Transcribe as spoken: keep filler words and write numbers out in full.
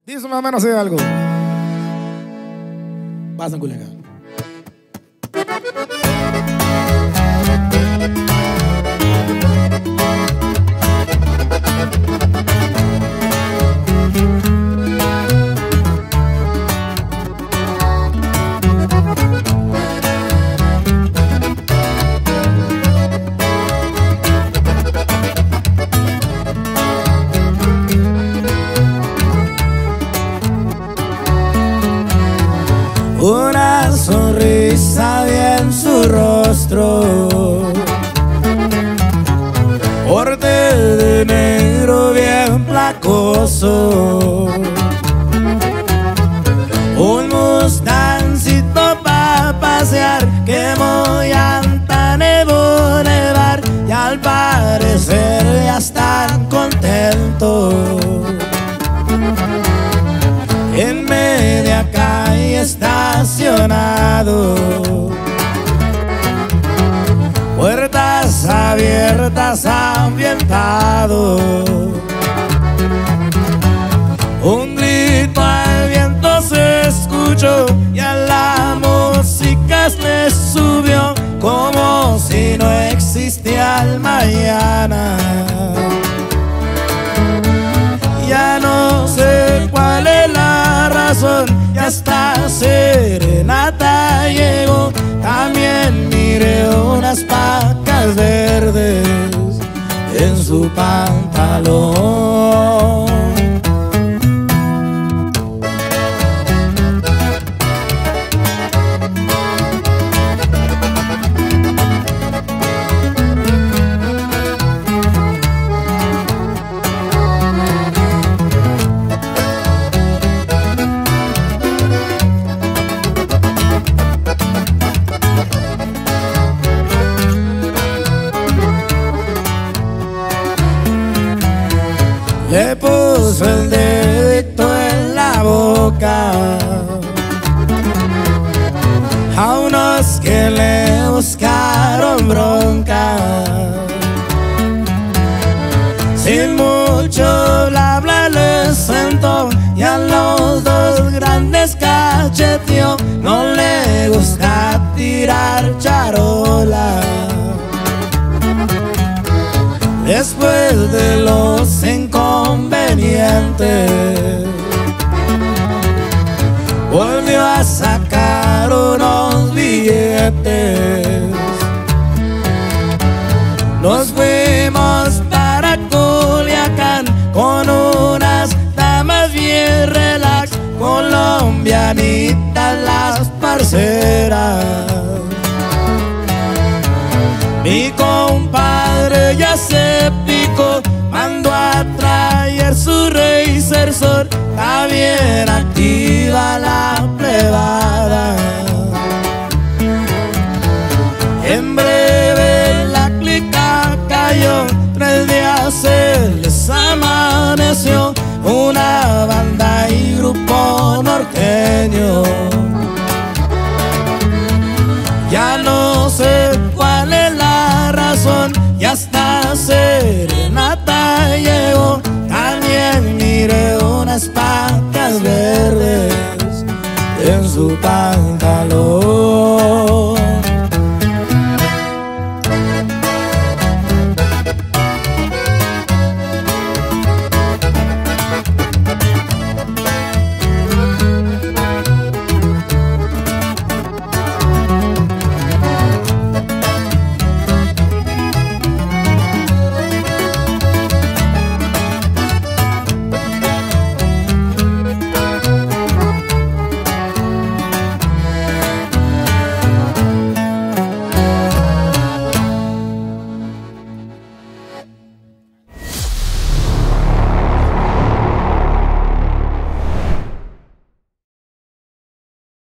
Dice más o menos así algo. Pasa en Culiacán. Una sonrisa había en su rostro, porte de negro bien placoso, un mustancito pa' pasear que muy llanta nevó nevar y al parecer ya están contentos. En media calle estacionado, puertas abiertas ambientado, un grito al viento se escuchó y a la música se subió como si no existía el mañana. Ya no sé cuál es la razón, ya esta serenata llegó. También miré unas pacas verdes en su pantalón. Le puso el dedito en la boca a unos que le buscaron bronca. Sin mucho bla bla le sentó y a los dos grandes cacheteó. No le gusta tirar charola. Después de los inconvenientes, volvió a sacar unos billetes. Nos fuimos para Culiacán con unas damas bien relax, colombianitas las parceras. Mi compadre ya se picó, mandó a traer su Racer Sport. Está bien activa la plebada. En breve la clica cayó, tres días se les amaneció. Una banda y grupo norteño. Ya no sé cuál es la razón, ya esta serenata llegó. También miré unas pacas verdes en su pantalón.